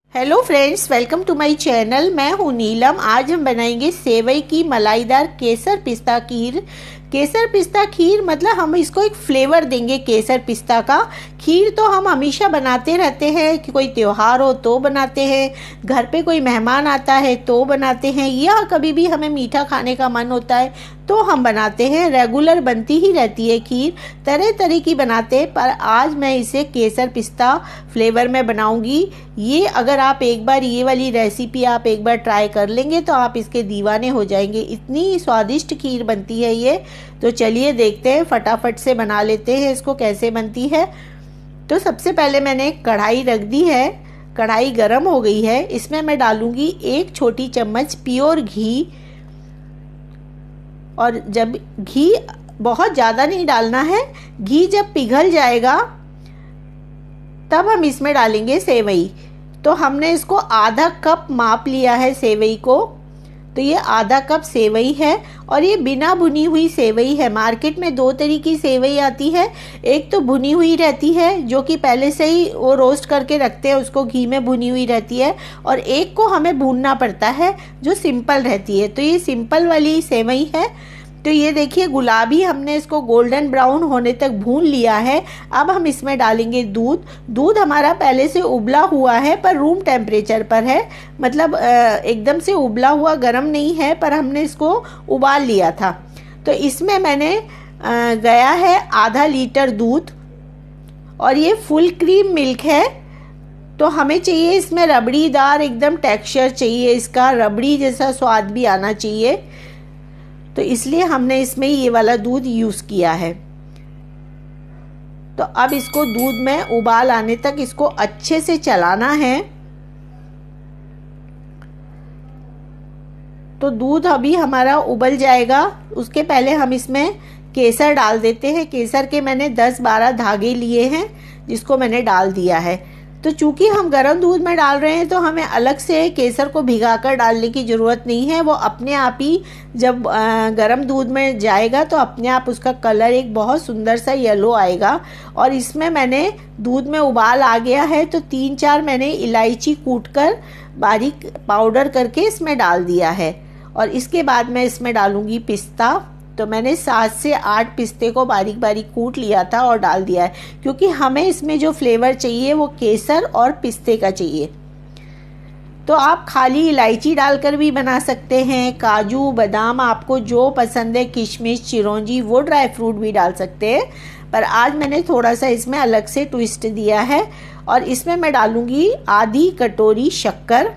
Hello friends, welcome to my channel. मैं हूँ नीलम। आज हम बनाएंगे सेवई की मलाईदार केसर पिस्ता खीर। केसर पिस्ता खीर मतलब हम इसको एक फ्लेवर देंगे केसर पिस्ता का। खीर तो हम हमेशा बनाते रहते हैं कि कोई त्योहार हो तो बनाते हैं, घर पे कोई मेहमान आता है तो बनाते हैं, या कभी भी हमें मीठा खाने का मन होता है तो हम बनाते हैं। रेगुलर बनती ही रहती है खीर, तरह तरह की बनाते हैं, पर आज मैं इसे केसर पिस्ता फ्लेवर में बनाऊंगी। ये अगर आप एक बार ये वाली रेसिपी आप एक बार ट्राई कर लेंगे तो आप इसके दीवाने हो जाएंगे। इतनी स्वादिष्ट खीर बनती है ये। तो चलिए देखते हैं, फटाफट से बना लेते हैं इसको कैसे बनती है। तो सबसे पहले मैंने कढ़ाई रख दी है, कढ़ाई गरम हो गई है। इसमें मैं डालूंगी 1 छोटी चम्मच प्योर घी। और जब घी बहुत ज़्यादा नहीं डालना है, घी जब पिघल जाएगा तब हम इसमें डालेंगे सेवई। तो हमने इसको आधा कप माप लिया है सेवई को। तो ये आधा कप सेवई है और ये बिना भुनी हुई सेवई है। मार्केट में 2 तरह की सेवई आती है, एक तो भुनी हुई रहती है जो कि पहले से ही वो रोस्ट करके रखते हैं, उसको घी में भुनी हुई रहती है, और एक को हमें भूनना पड़ता है जो सिंपल रहती है। तो ये सिंपल वाली सेवई है। तो ये देखिए गुलाबी, हमने इसको गोल्डन ब्राउन होने तक भून लिया है। अब हम इसमें डालेंगे दूध। दूध हमारा पहले से उबला हुआ है पर रूम टेम्परेचर पर है, मतलब एकदम से उबला हुआ गर्म नहीं है, पर हमने इसको उबाल लिया था। तो इसमें मैंने गया है आधा लीटर दूध, और ये फुल क्रीम मिल्क है। तो हमें चाहिए इसमें रबड़ीदार एकदम टेक्सचर चाहिए, इसका रबड़ी जैसा स्वाद भी आना चाहिए। तो इसलिए हमने इसमें ये वाला दूध यूज़ किया है। तो अब इसको दूध में उबाल आने तक इसको अच्छे से चलाना है। तो दूध अभी हमारा उबल जाएगा, उसके पहले हम इसमें केसर डाल देते हैं। केसर के मैंने 10-12 धागे लिए हैं जिसको मैंने डाल दिया है। तो चूंकि हम गर्म दूध में डाल रहे हैं तो हमें अलग से केसर को भिगाकर डालने की ज़रूरत नहीं है। वो अपने आप ही जब गर्म दूध में जाएगा तो अपने आप उसका कलर एक बहुत सुंदर सा येलो आएगा। और इसमें मैंने दूध में उबाल आ गया है तो 3-4 मैंने इलायची कूटकर बारीक पाउडर करके इसमें डाल दिया है। और इसके बाद मैं इसमें डालूंगी पिस्ता। तो मैंने 7 से 8 पिस्ते को बारीक बारीक कूट लिया था और डाल दिया है, क्योंकि हमें इसमें जो फ्लेवर चाहिए वो केसर और पिस्ते का चाहिए। तो आप खाली इलायची डालकर भी बना सकते हैं, काजू बादाम आपको जो पसंद है, किशमिश चिरौंजी वो ड्राई फ्रूट भी डाल सकते हैं। पर आज मैंने थोड़ा सा इसमें अलग से ट्विस्ट दिया है। और इसमें मैं डालूंगी आधी कटोरी शक्कर,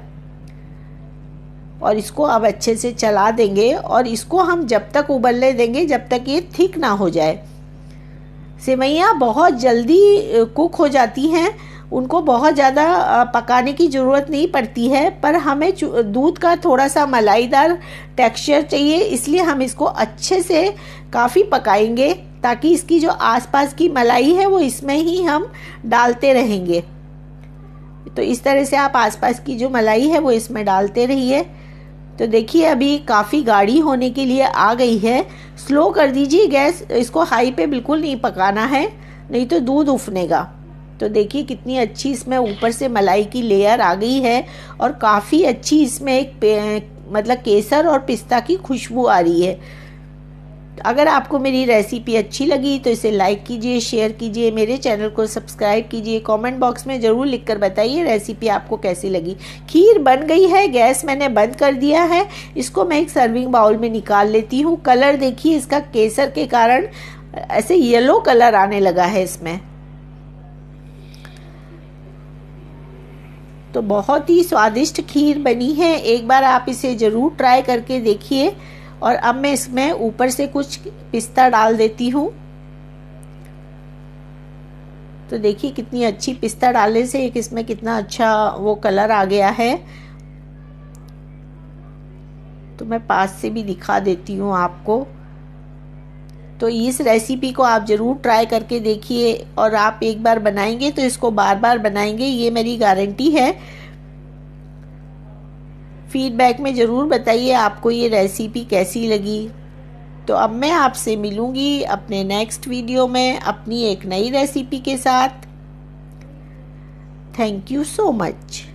और इसको अब अच्छे से चला देंगे। और इसको हम जब तक उबलने देंगे जब तक ये थिक ना हो जाए। सेवइयाँ बहुत जल्दी कुक हो जाती हैं, उनको बहुत ज़्यादा पकाने की ज़रूरत नहीं पड़ती है, पर हमें दूध का थोड़ा सा मलाईदार टेक्सचर चाहिए, इसलिए हम इसको अच्छे से काफ़ी पकाएंगे ताकि इसकी जो आसपास की मलाई है वो इसमें ही हम डालते रहेंगे। तो इस तरह से आप आसपास की जो मलाई है वो इसमें डालते रहिए। तो देखिए अभी काफ़ी गाढ़ी होने के लिए आ गई है। स्लो कर दीजिए गैस, इसको हाई पे बिल्कुल नहीं पकाना है, नहीं तो दूध उफनेगा। तो देखिए कितनी अच्छी इसमें ऊपर से मलाई की लेयर आ गई है, और काफ़ी अच्छी इसमें एक मतलब केसर और पिस्ता की खुशबू आ रही है। अगर आपको मेरी रेसिपी अच्छी लगी तो इसे लाइक कीजिए, शेयर कीजिए, मेरे चैनल को सब्सक्राइब कीजिए। कमेंट बॉक्स में ज़रूर लिखकर बताइए रेसिपी आपको कैसी लगी। खीर बन गई है, गैस मैंने बंद कर दिया है। इसको मैं एक सर्विंग बाउल में निकाल लेती हूँ। कलर देखिए इसका केसर के कारण ऐसे येलो कलर आने लगा है इसमें। तो बहुत ही स्वादिष्ट खीर बनी है, एक बार आप इसे ज़रूर ट्राई करके देखिए। और अब मैं इसमें ऊपर से कुछ पिस्ता डाल देती हूँ। तो देखिए कितनी अच्छी पिस्ता डालने से एक इसमें कितना अच्छा वो कलर आ गया है। तो मैं पास से भी दिखा देती हूँ आपको। तो इस रेसिपी को आप ज़रूर ट्राई करके देखिए, और आप एक बार बनाएंगे तो इसको बार बार बनाएंगे, ये मेरी गारंटी है। फीडबैक में ज़रूर बताइए आपको ये रेसिपी कैसी लगी। तो अब मैं आपसे मिलूँगी अपने नेक्स्ट वीडियो में अपनी एक नई रेसिपी के साथ। Thank you so much.